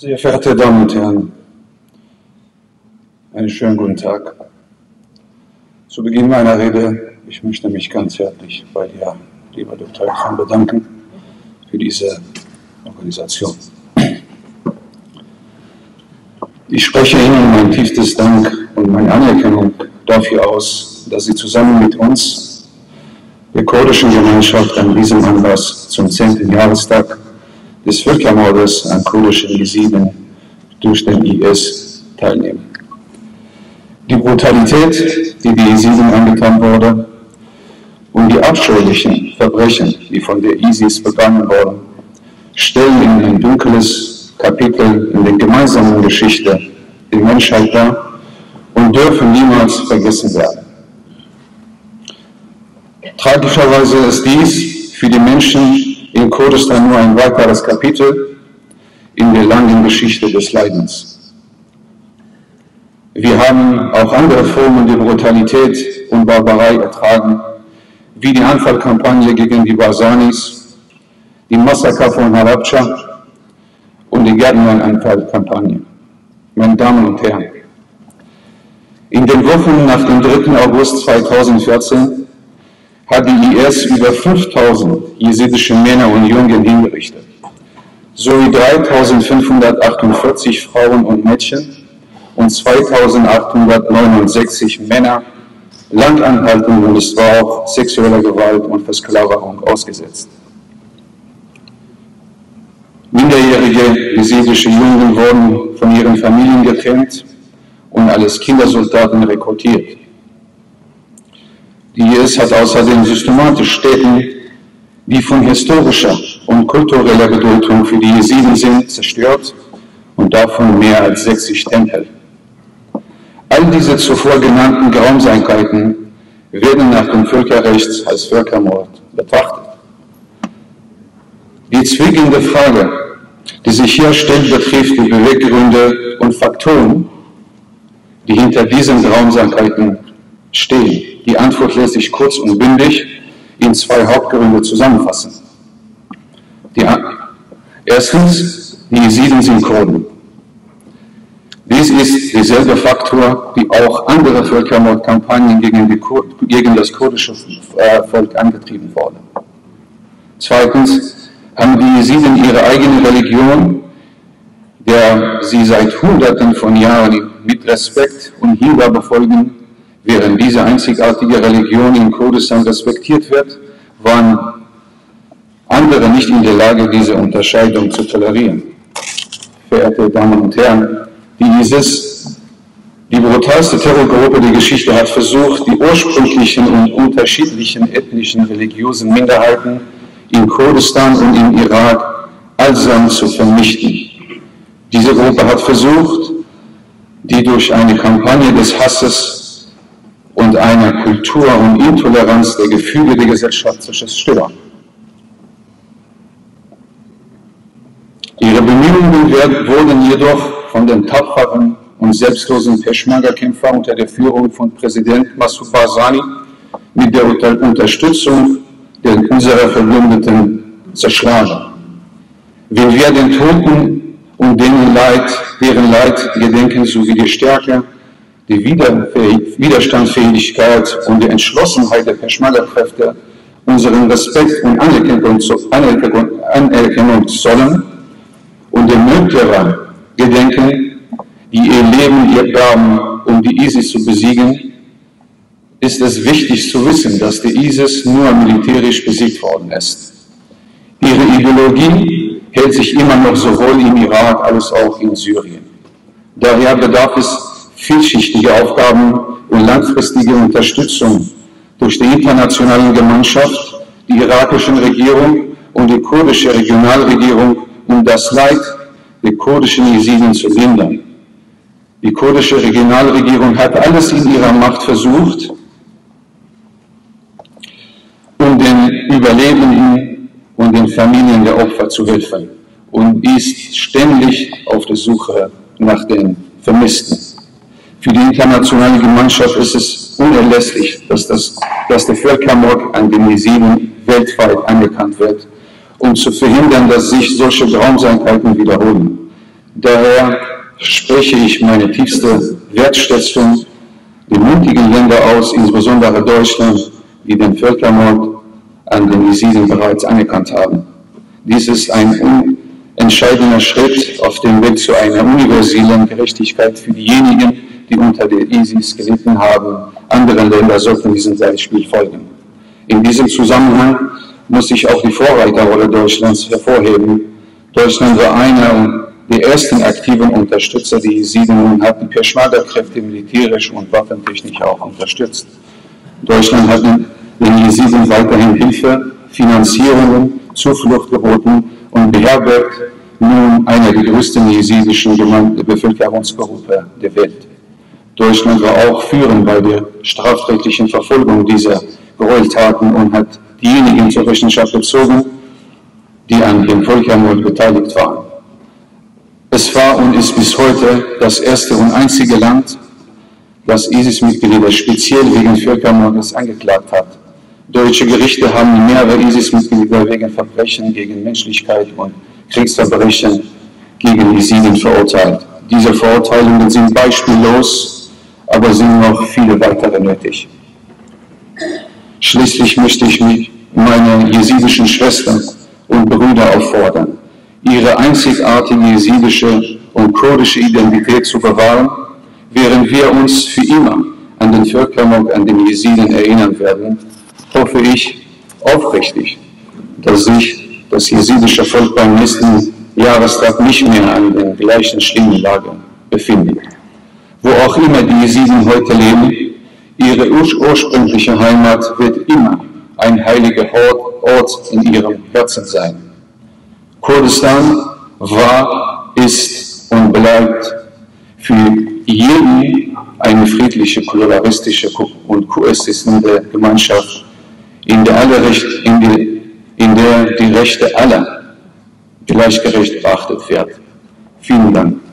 Sehr verehrte Damen und Herren, einen schönen guten Tag. Zu Beginn meiner Rede, ich möchte mich ganz herzlich bei dir, lieber Dr. Khan, bedanken für diese Organisation. Ich spreche Ihnen mein tiefstes Dank und meine Anerkennung dafür aus, dass Sie zusammen mit uns, der kurdischen Gemeinschaft, an diesem Anlass zum 10. Jahrestag des Völkermordes an kurdischen Jesiden durch den IS teilnehmen. Die Brutalität, die die Jesiden angetan wurde, und die abscheulichen Verbrechen, die von der ISIS begangen wurden, stellen in ein dunkles Kapitel in der gemeinsamen Geschichte der Menschheit dar und dürfen niemals vergessen werden. Tragischerweise ist dies für die Menschen in Kurdistan nur ein weiteres Kapitel in der langen Geschichte des Leidens. Wir haben auch andere Formen der Brutalität und Barbarei ertragen, wie die Anfallkampagne gegen die Barzanis, die Massaker von Halabja und die Gärtner-Anfallkampagne. Meine Damen und Herren, in den Wochen nach dem 3. August 2014 hat die IS über 5000 jesidische Männer und Jungen hingerichtet, sowie 3548 Frauen und Mädchen und 2869 Männer langanhaltend, und es war auch sexueller Gewalt und Versklavung ausgesetzt. Minderjährige jesidische Jungen wurden von ihren Familien getrennt und als Kindersoldaten rekrutiert. Die IS hat außerdem systematisch Städte, die von historischer und kultureller Bedeutung für die Jesiden sind, zerstört, und davon mehr als 60 Tempel. All diese zuvor genannten Grausamkeiten werden nach dem Völkerrecht als Völkermord betrachtet. Die zwingende Frage, die sich hier stellt, betrifft die Beweggründe und Faktoren, die hinter diesen Grausamkeiten stehen. Die Antwort lässt sich kurz und bündig in 2 Hauptgründe zusammenfassen. Erstens, die Jesiden sind Kurden. Dies ist derselbe Faktor, wie auch andere Völkermordkampagnen gegen das kurdische Volk angetrieben wurden. Zweitens haben die Jesiden ihre eigene Religion, der sie seit Hunderten von Jahren mit Respekt und Hingabe folgen. Während diese einzigartige Religion in Kurdistan respektiert wird, waren andere nicht in der Lage, diese Unterscheidung zu tolerieren. Verehrte Damen und Herren, die ISIS, die brutalste Terrorgruppe der Geschichte, hat versucht, die ursprünglichen und unterschiedlichen ethnischen religiösen Minderheiten in Kurdistan und im Irak allesamt zu vernichten. Diese Gruppe hat versucht, die durch eine Kampagne des Hasses und einer Kultur und Intoleranz der Gefühle der Gesellschaft zu zerstören. Ihre Bemühungen wurden jedoch von den tapferen und selbstlosen Peschmerga-Kämpfern unter der Führung von Präsident Massoud Barzani mit der Unterstützung unserer Verbündeten zerschlagen. Wenn wir den Toten und deren Leid gedenken, sowie die Stärke, die Widerstandsfähigkeit und die Entschlossenheit der Peschmerga-Kräfte unseren Respekt und Anerkennung zollen und den Mörderern gedenken, die ihr Leben, ihr gaben, um die ISIS zu besiegen, ist es wichtig zu wissen, dass die ISIS nur militärisch besiegt worden ist. Ihre Ideologie hält sich immer noch sowohl im Irak als auch in Syrien. Daher bedarf es vielschichtige Aufgaben und langfristige Unterstützung durch die internationale Gemeinschaft, die irakische Regierung und die kurdische Regionalregierung, um das Leid der kurdischen Jesiden zu lindern. Die kurdische Regionalregierung hat alles in ihrer Macht versucht, um den Überlebenden und den Familien der Opfer zu helfen, und ist ständig auf der Suche nach den Vermissten. Für die internationale Gemeinschaft ist es unerlässlich, dass der Völkermord an den Jesiden weltweit anerkannt wird, um zu verhindern, dass sich solche Grausamkeiten wiederholen. Daher spreche ich meine tiefste Wertschätzung den mutigen Ländern aus, insbesondere Deutschland, die den Völkermord an den Jesiden bereits anerkannt haben. Dies ist ein entscheidender Schritt auf dem Weg zu einer universellen Gerechtigkeit für diejenigen, die unter der ISIS gelitten haben. Andere Länder sollten diesem Beispiel folgen. In diesem Zusammenhang muss ich auch die Vorreiterrolle Deutschlands hervorheben. Deutschland war einer der ersten aktiven Unterstützer der Jesiden und hat die Peschmerga-Kräfte militärisch und waffentechnisch auch unterstützt. Deutschland hat den Jesiden weiterhin Hilfe, Finanzierungen, Zuflucht geboten und beherbergt nun eine der größten jesidischen Bevölkerungsgruppe der Welt. Deutschland war auch führend bei der strafrechtlichen Verfolgung dieser Gräueltaten und hat diejenigen zur Rechenschaft gezogen, die an dem Völkermord beteiligt waren. Es war und ist bis heute das erste und einzige Land, das ISIS-Mitglieder speziell wegen Völkermordes angeklagt hat. Deutsche Gerichte haben mehrere ISIS-Mitglieder wegen Verbrechen gegen Menschlichkeit und Kriegsverbrechen gegen Jesiden verurteilt. Diese Verurteilungen sind beispiellos, aber sind noch viele weitere nötig. Schließlich möchte ich meine jesidischen Schwestern und Brüder auffordern, ihre einzigartige jesidische und kurdische Identität zu bewahren, während wir uns für immer an den Völkermord an den Jesiden erinnern werden, hoffe ich aufrichtig, dass sich das jesidische Volk beim nächsten Jahrestag nicht mehr an der gleichen schlimmen Lage befindet. Wo auch immer die Jesiden heute leben, ihre ursprüngliche Heimat wird immer ein heiliger Ort in ihrem Herzen sein. Kurdistan war, ist und bleibt für jeden eine friedliche, pluralistische und koexistierende Gemeinschaft, in der die Rechte aller gleichgerecht beachtet werden. Vielen Dank.